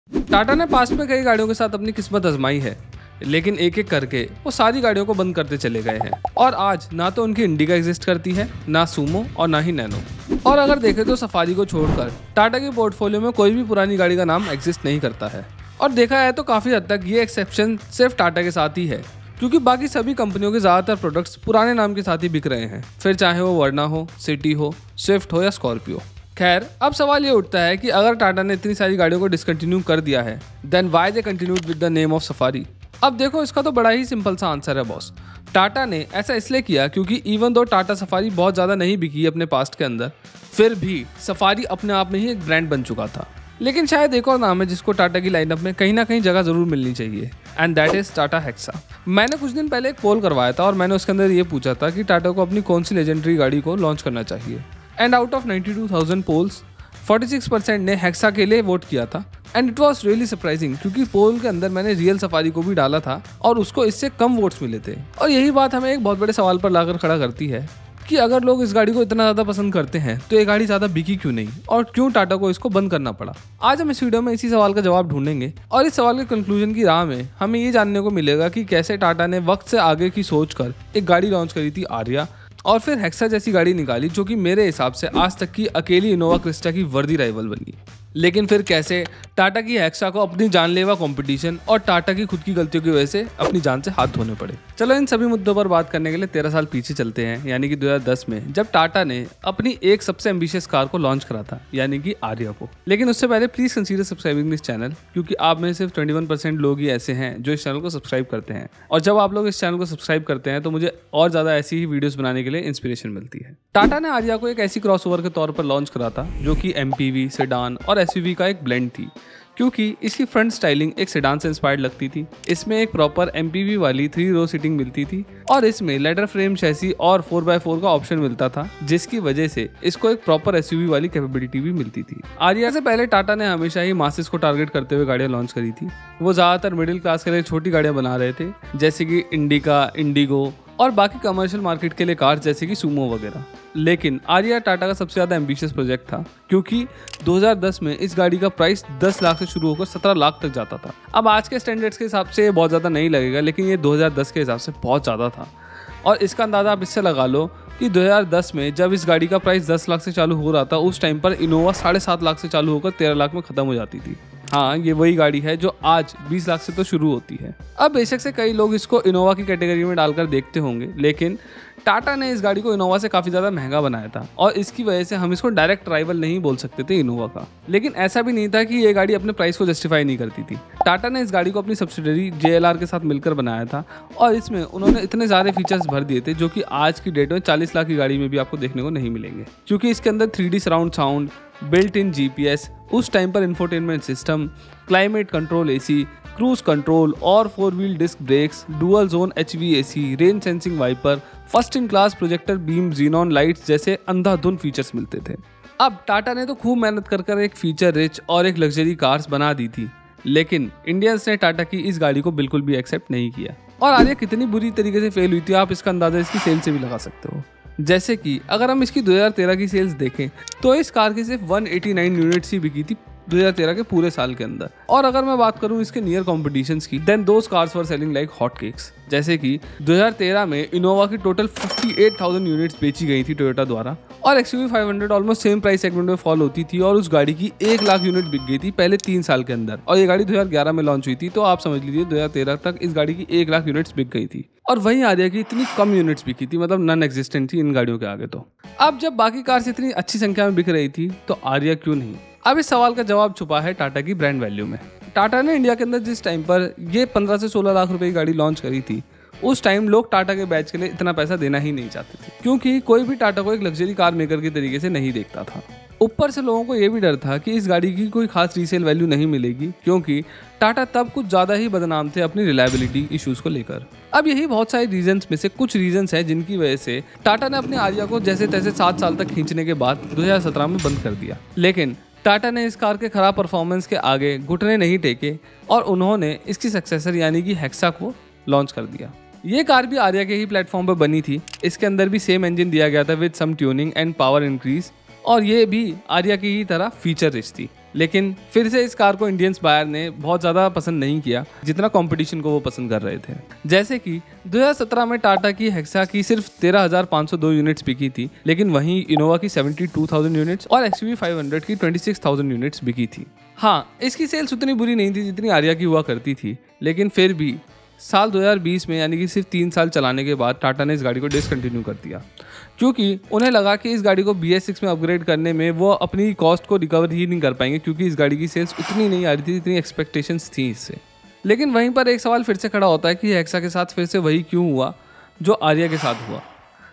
टाटा ने पास्ट में कई गाड़ियों के साथ अपनी किस्मत आजमाई है, लेकिन एक एक करके वो सारी गाड़ियों को बंद करते चले गए हैं। और आज ना तो उनकी इंडिका एग्जिस्ट करती है, ना सूमो और ना ही नैनो। और अगर देखें तो सफारी को छोड़कर टाटा के पोर्टफोलियो में कोई भी पुरानी गाड़ी का नाम एग्जिस्ट नहीं करता है। और देखा जाए तो काफ़ी हद तक ये एक्सेप्शन सिर्फ टाटा के साथ ही है, क्योंकि बाकी सभी कंपनियों के ज़्यादातर प्रोडक्ट्स पुराने नाम के साथ ही बिक रहे हैं, फिर चाहे वो वर्ना हो, सिटी हो, स्विफ्ट हो या स्कॉर्पियो। खैर, अब सवाल ये उठता है कि अगर टाटा ने इतनी सारी गाड़ियों को डिसकंटिन्यू कर दिया है, then why they continued with the name of Safari. अब देखो, इसका तो बड़ा ही सिंपल सा आंसर है बॉस। टाटा ने ऐसा इसलिए किया क्योंकि इवन दो टाटा सफारी बहुत ज़्यादा नहीं बिकी अपने पास्ट के अंदर, फिर भी सफारी अपने आप में ही एक ब्रांड बन चुका था। लेकिन शायद एक और नाम है जिसको टाटा की लाइनअप में कहीं ना कहीं जगह जरूर मिलनी चाहिए, and that is Tata Hexa. मैंने कुछ दिन पहले एक पोल करवाया था और मैंने उसके अंदर ये पूछा था कि टाटा को अपनी कौन सी लेजेंडरी गाड़ी को लॉन्च करना चाहिए, एंड आउट ऑफ 92,000 पोल्स 46% ने हेक्सा के लिए वोट किया था। And it was really surprising, क्योंकि पोल के अंदर मैंने रियल सफारी को भी डाला था और उसको इससे कम वोट्स मिले थे। और यही बात हमें एक बहुत बड़े सवाल पर लाकर खड़ा करती है कि अगर लोग इस गाड़ी को इतना ज़्यादा पसंद करते हैं तो ये गाड़ी ज़्यादा बिकी क्यों नहीं, और क्यों टाटा को इसको बंद करना पड़ा। आज हम इस वीडियो में इसी सवाल का जवाब ढूंढेंगे, और इस सवाल के कंक्लूजन की राह में हमें ये जानने को मिलेगा कि कैसे टाटा ने वक्त से आगे की सोच कर एक गाड़ी लॉन्च करी थी आर्या, और फिर हेक्सा जैसी गाड़ी निकाली जो कि मेरे हिसाब से आज तक की अकेली इनोवा क्रिस्टा की वर्दी राइवल बनी। लेकिन फिर कैसे टाटा की हेक्सा को अपनी जानलेवा कंपटीशन और टाटा की खुद की गलतियों की वजह से अपनी जान से हाथ धोने पड़े। चलो इन सभी मुद्दों पर बात करने के लिए 13 साल पीछे चलते हैं, यानी कि 2010 में, जब टाटा ने अपनी एक सबसे एम्बिशियस कार को लॉन्च करा था, यानी कि आर्या को। लेकिन उससे पहले please consider subscribing this channel, क्योंकि आप में सिर्फ 21% लोग ही ऐसे हैं जो इस चैनल को सब्सक्राइब करते हैं। और जब आप लोग इस चैनल को सब्सक्राइब करते हैं तो मुझे और ज्यादा ऐसी ही वीडियोस बनाने के लिए इंस्पिरेशन मिलती है। टाटा ने आर्या को एक ऐसी क्रॉसओवर के तौर पर लॉन्च करा था जो कि एमपीवी, सेडान और एसयूवी का एक ब्लेंड थी, क्योंकि इसकी फ्रंट स्टाइलिंग एक सेडान से इंस्पायर्ड लगती थी। इसमें एक प्रॉपर एमपीवी वाली 3 रो सीटिंग मिलती थी और इसमें लेडर फ्रेम चैसी और 4x4 का ऑप्शन मिलता था, जिसकी वजह से इसको एक प्रॉपर एसयूवी वाली कैपेबिलिटी भी मिलती थी। आर्या से पहले टाटा ने हमेशा ही मासेस को टारगेट करते हुए गाड़ियां लॉन्च करी थी। वो ज्यादातर मिडिल क्लास के लिए छोटी गाड़ियां बना रहे थे, जैसे कि इंडिका, इंडिगो और बाकी कमर्शियल मार्केट के लिए कार जैसे कि सूमो वगैरह। लेकिन आर्या टाटा का सबसे ज़्यादा एम्बिशियस प्रोजेक्ट था, क्योंकि 2010 में इस गाड़ी का प्राइस 10 लाख से शुरू होकर 17 लाख तक जाता था। अब आज के स्टैंडर्ड्स के हिसाब से ये बहुत ज़्यादा नहीं लगेगा, लेकिन ये 2010 के हिसाब से बहुत ज़्यादा था। और इसका अंदाज़ा आप इससे लगा लो कि 2010 में जब इस गाड़ी का प्राइस 10 लाख से चालू हो रहा था, उस टाइम पर इनोवा 7.5 लाख से चालू होकर 13 लाख में ख़त्म हो जाती थी। हाँ, ये वही गाड़ी है जो आज 20 लाख से तो शुरू होती है। अब बेशक से कई लोग इसको इनोवा की कैटेगरी में डालकर देखते होंगे, लेकिन टाटा ने इस गाड़ी को इनोवा से काफ़ी ज़्यादा महंगा बनाया था और इसकी वजह से हम इसको डायरेक्ट राइवल नहीं बोल सकते थे इनोवा का। लेकिन ऐसा भी नहीं था कि ये गाड़ी अपने प्राइस को जस्टिफाई नहीं करती थी। टाटा ने इस गाड़ी को अपनी सब्सिडरी JLR के साथ मिलकर बनाया था और इसमें उन्होंने इतने सारे फीचर्स भर दिए थे जो कि आज की डेट में 40 लाख की गाड़ी में भी आपको देखने को नहीं मिलेंगे, क्योंकि इसके अंदर 3D surround sound, built in GPS, उस टाइम पर infotainment system, climate control AC, cruise control और 4 wheel disc brakes, dual zone HVAC, rain sensing wiper, first in class projector beam, xenon lights जैसे अंधाधुंध फीचर्स मिलते थे। अब टाटा ने तो खूब मेहनत कर एक फीचर रिच और एक लग्जरी कार्स बना दी थी, लेकिन इंडियंस ने टाटा की इस गाड़ी को बिल्कुल भी एक्सेप्ट नहीं किया। और आर्या कितनी बुरी तरीके से फेल हुई थी, आप इसका अंदाजा इसकी सेल से भी लगा सकते हो। जैसे कि अगर हम इसकी 2013 की सेल्स देखें तो इस कार की सिर्फ 189 यूनिट्स ही बिकी थी 2013 के पूरे साल के अंदर। और अगर मैं बात करूं इसके नियर कॉम्पिटिशंस की, then those cars were selling like hot cakes. जैसे कि 2013 में इनोवा की टोटल 58,000 यूनिट्स बेची गई थी टोयोटा द्वारा, और XUV 500 almost same price segment में फॉल होती थी और उस गाड़ी की 1 लाख यूनिट बिक गई थी पहले 3 साल के अंदर। और ये गाड़ी 2011 में लॉन्च हुई थी, तो आप समझ लीजिए 2013 तक इस गाड़ी की 1 लाख यूनिट्स बिक गई थी। और वहीं आर्या की इतनी कम यूनिट्स बिकी थी, मतलब नॉन एग्जिस्टेंट थी इन गाड़ियों के आगे। तो अब जब बाकी कार्स इतनी अच्छी संख्या में बिक रही थी तो आर्या क्यों नहीं? अब इस सवाल का जवाब छुपा है टाटा की ब्रांड वैल्यू में। टाटा ने इंडिया के अंदर जिस टाइम पर ये 15 से 16 लाख रुपए की गाड़ी लॉन्च करी थी, उस टाइम लोग टाटा के बैच के लिए इतना पैसा देना ही नहीं चाहते थे, क्योंकि कोई भी टाटा को एक लग्जरी कार मेकर के तरीके से नहीं देखता था। ऊपर से लोगों को यह भी डर था कि इस गाड़ी की कोई खास रीसेल वैल्यू नहीं मिलेगी, क्योंकि टाटा तब कुछ ज़्यादा ही बदनाम थे अपनी रिलायबिलिटी इश्यूज़ को लेकर। अब यही बहुत सारे रीजंस में से कुछ रीजंस हैं जिनकी वजह से टाटा ने अपने आर्या को जैसे तैसे 7 साल तक खींचने के बाद 2017 में बंद कर दिया। लेकिन टाटा ने इस कार के खराब परफॉर्मेंस के आगे घुटने नहीं टेके और उन्होंने इसकी सक्सेसर यानी कि हेक्सा को लॉन्च कर दिया। ये कार भी आर्या के ही प्लेटफॉर्म पर बनी थी। इसके अंदर भी सेम इंजन दिया गया था with some tuning and power increase, और ये भी आर्या की ही तरह फीचर रिच थी। लेकिन फिर से इस कार को इंडियंस बायर ने बहुत ज़्यादा पसंद नहीं किया जितना कंपटीशन को वो पसंद कर रहे थे। जैसे कि 2017 में टाटा की हेक्सा की सिर्फ 13,502 यूनिट्स बिकी थी, लेकिन वहीं इनोवा की 72,000 यूनिट्स और XUV 500 की 26,000 यूनिट्स बिकी थी। हाँ, इसकी सेल्स उतनी बुरी नहीं थी जितनी आर्या की हुआ करती थी, लेकिन फिर भी साल 2020 में यानी कि सिर्फ 3 साल चलाने के बाद टाटा ने इस गाड़ी को डिसकंटिन्यू कर दिया, क्योंकि उन्हें लगा कि इस गाड़ी को BS6 में अपग्रेड करने में वो अपनी कॉस्ट को रिकवर ही नहीं कर पाएंगे, क्योंकि इस गाड़ी की सेल्स उतनी नहीं आ रही थी जितनी एक्सपेक्टेशंस थी इससे। लेकिन वहीं पर एक सवाल फिर से खड़ा होता है कि हेक्सा के साथ फिर से वही क्यों हुआ जो आर्या के साथ हुआ।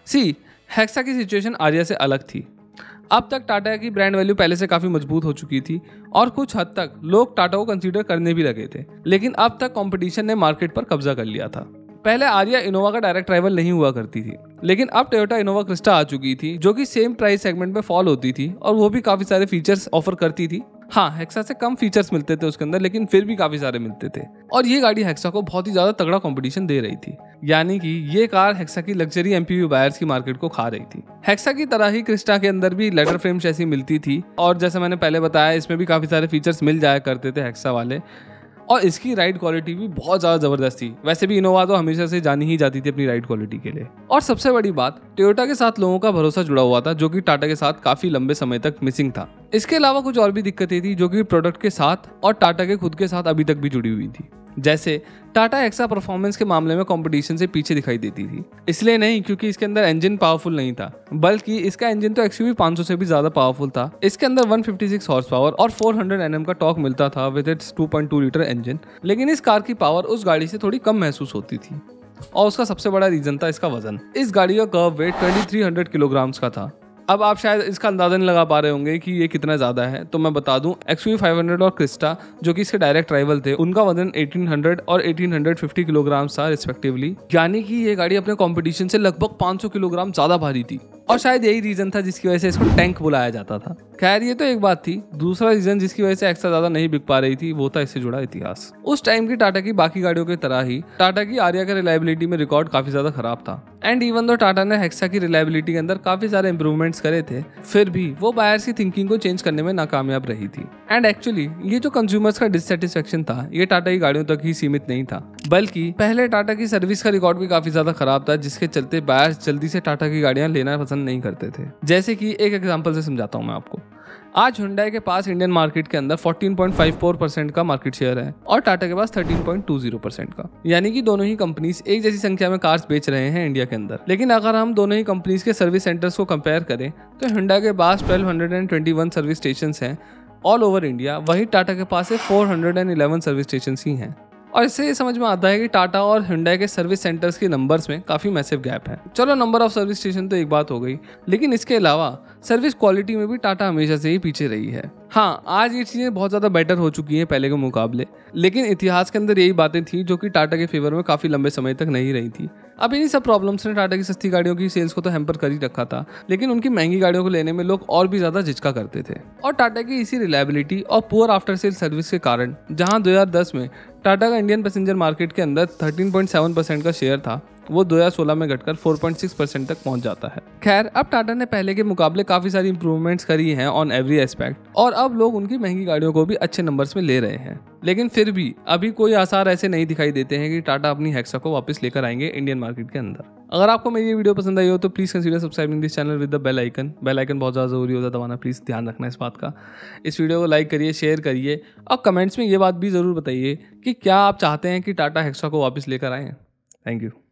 हेक्सा की सिचुएशन आर्या से अलग थी। अब तक टाटा की ब्रांड वैल्यू पहले से काफ़ी मजबूत हो चुकी थी और कुछ हद तक लोग टाटा को कंसीडर करने भी लगे थे, लेकिन अब तक कंपटीशन ने मार्केट पर कब्जा कर लिया था। पहले आर्या इनोवा का डायरेक्ट राइवल नहीं हुआ करती थी, लेकिन अब टोयोटा इनोवा क्रिस्टा आ चुकी थी जो कि सेम प्राइस सेगमेंट में फॉल होती थी और वो भी काफ़ी सारे फीचर्स ऑफर करती थी। हाँ, हेक्सा से कम फीचर्स मिलते थे उसके अंदर, लेकिन फिर भी काफ़ी सारे मिलते थे और ये गाड़ी हेक्सा को बहुत ही ज़्यादा तगड़ा कंपटीशन दे रही थी। यानी कि ये कार हेक्सा की लग्जरी MPV बायर्स की मार्केट को खा रही थी। हेक्सा की तरह ही क्रिस्टा के अंदर भी लेदर फ्रेम चैसी मिलती थी और जैसे मैंने पहले बताया इसमें भी काफ़ी सारे फीचर्स मिल जाया करते थे हेक्सा वाले, और इसकी राइड क्वालिटी भी बहुत ज़्यादा ज़बरदस्त थी। वैसे भी इनोवा तो हमेशा से जानी ही जाती थी अपनी राइड क्वालिटी के लिए। और सबसे बड़ी बात, टोयोटा के साथ लोगों का भरोसा जुड़ा हुआ था जो कि टाटा के साथ काफ़ी लंबे समय तक मिसिंग था। इसके अलावा कुछ और भी दिक्कतें थी जो कि प्रोडक्ट के साथ और टाटा के खुद के साथ अभी तक भी जुड़ी हुई थी। जैसे टाटा हेक्सा परफॉर्मेंस के मामले में कंपटीशन से पीछे दिखाई देती थी, इसलिए नहीं क्योंकि इसके अंदर इंजन पावरफुल नहीं था, बल्कि इसका इंजन तो XUV 500 से भी ज्यादा पावरफुल था। इसके अंदर 156 हॉर्स पावर और 400 Nm का टॉर्क मिलता था विद इट्स 2.2 लीटर इंजन, लेकिन इस कार की पावर उस गाड़ी से थोड़ी कम महसूस होती थी और उसका सबसे बड़ा रीजन था इसका वजन। इस गाड़ी का कर्व वेट 2300 किलोग्राम्स का था। अब आप शायद इसका अंदाजा नहीं लगा पा रहे होंगे कि ये कितना ज़्यादा है, तो मैं बता दूं XUV 500 और क्रिस्टा जो कि इसके डायरेक्ट राइवल थे, उनका वजन 1800 और 1850 किलोग्राम था रिस्पेक्टिवली। यानी कि ये गाड़ी अपने कंपटीशन से लगभग 500 किलोग्राम ज़्यादा भारी थी और शायद यही रीज़न था जिसकी वजह से इसको टैंक बुलाया जाता था। खैर, ये तो एक बात थी। दूसरा रीज़न जिसकी वजह से एक्स्ट्रा ज़्यादा नहीं बिक पा रही थी वो था इससे जुड़ा इतिहास। उस टाइम की टाटा की बाकी गाड़ियों की तरह ही टाटा की आर्या का रिलायबिलिटी में रिकॉर्ड काफ़ी ज़्यादा खराब था। एंड इवन दो टाटा ने हेक्सा की रिलायबिलिटी के अंदर काफ़ी सारे इंप्रूवमेंट्स करे थे, फिर भी वो बायर्स की थिंकिंग को चेंज करने में नाकामयाब रही थी। एंड एक्चुअली ये जो कंज्यूमर्स का डिससेटिस्फेक्शन था ये टाटा की गाड़ियों तक ही सीमित नहीं था, बल्कि पहले टाटा की सर्विस का रिकॉर्ड भी काफ़ी ज़्यादा खराब था, जिसके चलते बायर्स जल्दी से टाटा की गाड़ियाँ लेना पसंद नहीं करते थे। जैसे कि एक एग्जांपल से समझाता हूँ मैं आपको। आज हुंडई के पास इंडियन मार्केट के अंदर 14.54% का मार्केट शेयर है और टाटा के पास 13.20% का, यानी कि दोनों ही कंपनीज एक जैसी संख्या में कार्स बेच रहे हैं इंडिया के अंदर। लेकिन अगर हम दोनों ही कंपनीज के सर्विस सेंटर्स को कंपेयर करें तो हुंडई के पास 1221 सर्विस स्टेशन हैं ऑल ओवर इंडिया, वहीं टाटा के पास 411 सर्विस स्टेशन ही हैं। और इससे ये समझ में आता है कि टाटा और हुंडई के सर्विस सेंटर्स के नंबर्स में काफ़ी मैसिव गैप है। चलो, नंबर ऑफ सर्विस स्टेशन तो एक बात हो गई, लेकिन इसके अलावा सर्विस क्वालिटी में भी टाटा हमेशा से ही पीछे रही है। हाँ, आज ये चीज़ें बहुत ज़्यादा बेटर हो चुकी हैं पहले के मुकाबले, लेकिन इतिहास के अंदर यही बातें थी जो कि टाटा के फेवर में काफ़ी लंबे समय तक नहीं रही थी। अब इन्हीं सब प्रॉब्लम्स ने टाटा की सस्ती गाड़ियों की सेल्स को तो हैम्पर कर ही रखा था, लेकिन उनकी महंगी गाड़ियों को लेने में लोग और भी ज़्यादा झिझका करते थे। और टाटा की इसी रिलायबिलिटी और पुअर आफ्टर सेल सर्विस के कारण जहाँ 2010 में टाटा का इंडियन पैसेंजर मार्केट के अंदर 13.7% का शेयर था, वो 2016 में घटकर 4.6% तक पहुंच जाता है। खैर, अब टाटा ने पहले के मुकाबले काफ़ी सारी इंप्रूवमेंट्स करी हैं ऑन एवरी एस्पेक्ट और अब लोग उनकी महंगी गाड़ियों को भी अच्छे नंबर्स में ले रहे हैं। लेकिन फिर भी अभी कोई आसार ऐसे नहीं दिखाई देते हैं कि टाटा अपनी हेक्सा को वापस लेकर आएंगे इंडियन मार्केट के अंदर। अगर आपको मेरी ये वीडियो पसंद आई हो तो please consider subscribing this channel with the bell icon. Bell icon बहुत ज़्यादा ज़रूरी होता है दबाना, प्लीज़ ध्यान रखना इस बात का। इस वीडियो को लाइक करिए, शेयर करिए और कमेंट्स में ये बात भी ज़रूर बताइए कि क्या आप चाहते हैं कि टाटा हेक्सा को वापस लेकर आएँ। Thank you.